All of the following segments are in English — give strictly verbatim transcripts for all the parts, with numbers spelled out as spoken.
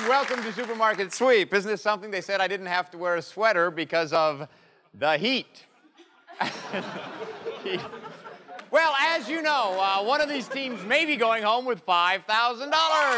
welcome to Supermarket Sweep. Isn't this something? They said I didn't have to wear a sweater because of the heat. Well, as you know, uh, one of these teams may be going home with five thousand dollars.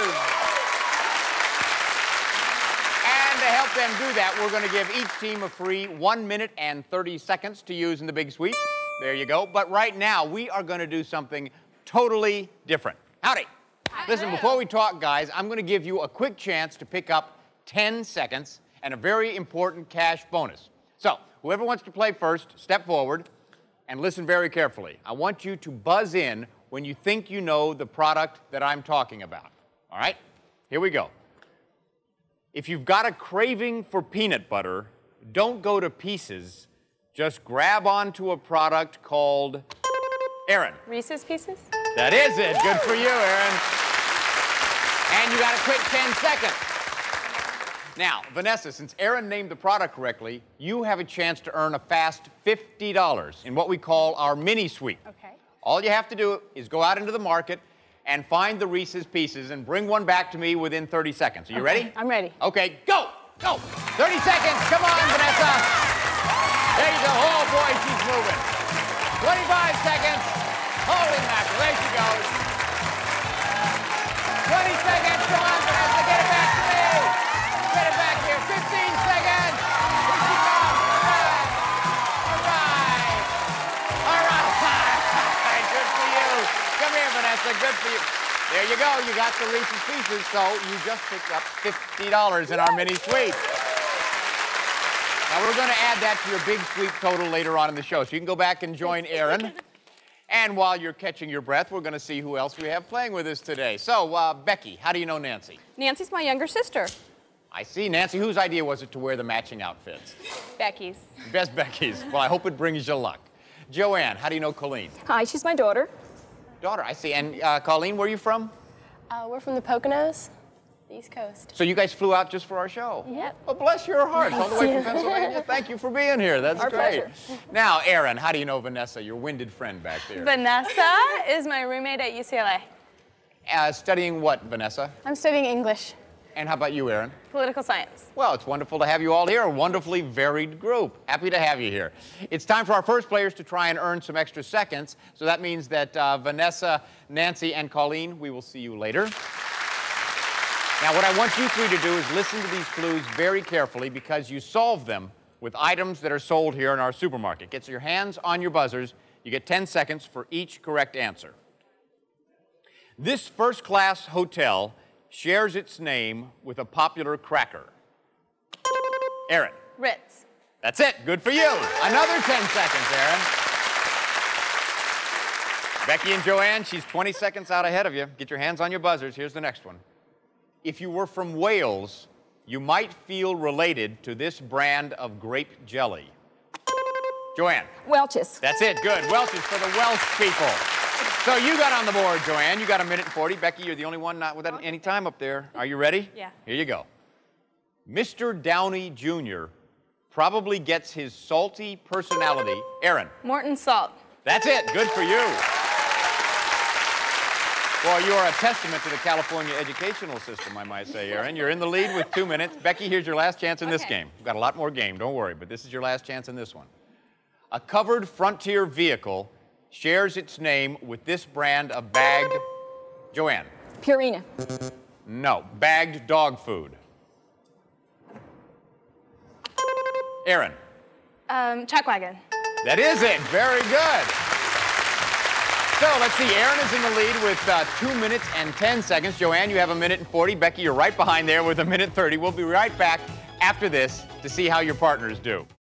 And to help them do that, we're going to give each team a free one minute and thirty seconds to use in the big sweep. There you go. But right now, we are going to do something totally different. Howdy. Listen, before we talk, guys, I'm going to give you a quick chance to pick up ten seconds and a very important cash bonus. So, whoever wants to play first, step forward and listen very carefully. I want you to buzz in when you think you know the product that I'm talking about. All right? Here we go. If you've got a craving for peanut butter, don't go to Pieces. Just grab onto a product called Aaron. Reese's Pieces? That is it. Good for you, Aaron. And you got a quick ten seconds. Now, Vanessa, since Aaron named the product correctly, you have a chance to earn a fast fifty dollars in what we call our mini sweep. Okay. All you have to do is go out into the market and find the Reese's Pieces and bring one back to me within thirty seconds. Are you okay. ready? I'm ready. Okay, go! Go! thirty seconds. Come on, Vanessa. There you go. Oh, boy, she's moving. twenty-five seconds. Holy mackerel. There she goes. twenty seconds. Come on, Vanessa. Get it back to me. Get it back here. fifteen seconds. Here she comes. All right. All right. All right. Good for you. Come here, Vanessa. Good for you. There you go. You got the Reese's Pieces, so you just picked up fifty dollars in our mini sweep. Now, we're going to add that to your big sweep total later on in the show, so you can go back and join Aaron. And while you're catching your breath, we're going to see who else we have playing with us today. So, uh, Becky, how do you know Nancy? Nancy's my younger sister. I see. Nancy, whose idea was it to wear the matching outfits? Becky's. Best Becky's. Well, I hope it brings you luck. Joanne, how do you know Colleen? Hi, she's my daughter. Daughter, I see. And uh, Colleen, where are you from? Uh, we're from the Poconos, the East Coast. So you guys flew out just for our show? Yep. Well, bless your heart. All the way from Pennsylvania. Thank you for being here. That's Our great. pleasure. Now, Aaron, how do you know Vanessa, your winded friend back there? Vanessa is my roommate at U C L A. Uh, studying what, Vanessa? I'm studying English, And how about you, Aaron? political science. Well, it's wonderful to have you all here, a wonderfully varied group. Happy to have you here. It's time for our first players to try and earn some extra seconds. So that means that uh, Vanessa, Nancy, and Colleen, we will see you later. Now, what I want you three to do is listen to these clues very carefully because you solve them with items that are sold here in our supermarket. Get your hands on your buzzers. You get ten seconds for each correct answer. This first-class hotel shares its name with a popular cracker. Aaron. Ritz. That's it. Good for you. Another ten seconds, Aaron. Becky and Joanne, she's twenty seconds out ahead of you. Get your hands on your buzzers. Here's the next one. If you were from Wales, you might feel related to this brand of grape jelly. Joanne. Welch's. That's it. Good. Welch's for the Welsh people. So you got on the board, Joanne. You got a minute and forty. Becky, you're the only one not without any time up there. Are you ready? Yeah. Here you go. Mister Downey Junior probably gets his salty personality. Aaron. Morton Salt. That's it. Good for you. Well, you are a testament to the California educational system, I might say, Aaron. You're in the lead with two minutes. Becky, here's your last chance in this Okay. game. We've got a lot more game, don't worry, but this is your last chance in this one. A covered Frontier vehicle shares its name with this brand of bagged... Joanne. Purina. No, bagged dog food. Aaron. Um, Chuck Wagon. That is it. Very good. So let's see. Aaron is in the lead with uh, two minutes and ten seconds. Joanne, you have a minute and forty. Becky, you're right behind there with a minute thirty. We'll be right back after this to see how your partners do.